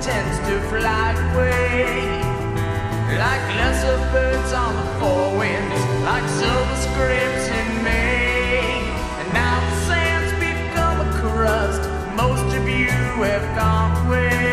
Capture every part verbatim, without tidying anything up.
tends to fly away, like lesser birds on the four winds, like silver scripts in May. And now the sand's become a crust, most of you have gone away.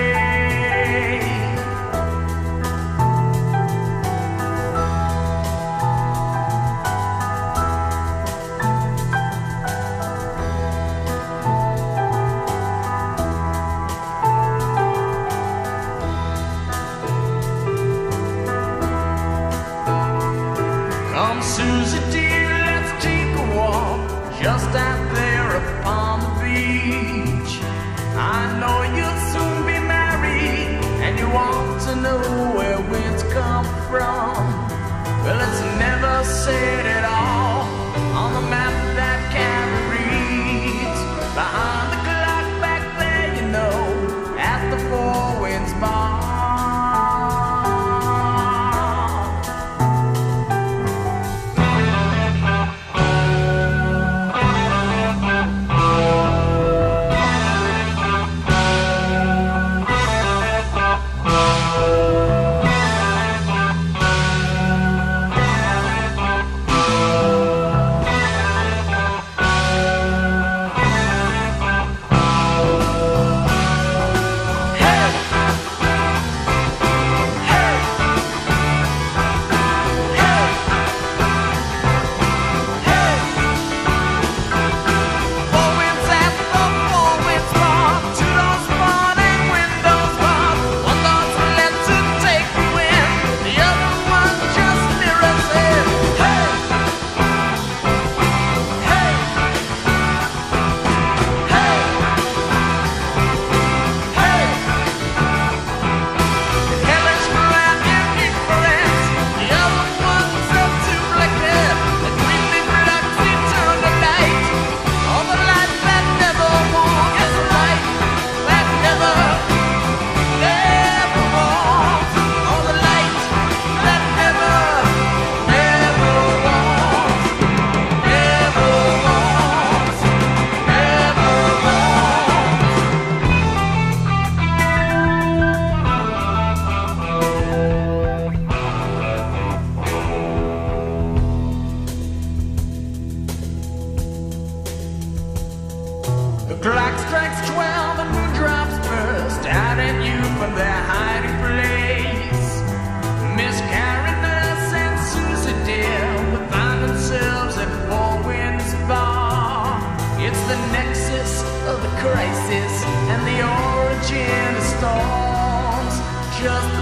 Come Susie dear, let's take a walk just out there upon the beach. I know you'll soon be married and you want to know where winds come from. Well, it's never said at all on the map that Carrie reads. Behind the clock back there, you know, at the Four Winds Bar. The clock strikes twelve and moondrops burst out at you from their hiding place. Miss Karen Nurse and Susie dear will find themselves at Four Winds Bar. It's the nexus of the crisis and the origin of storms. Just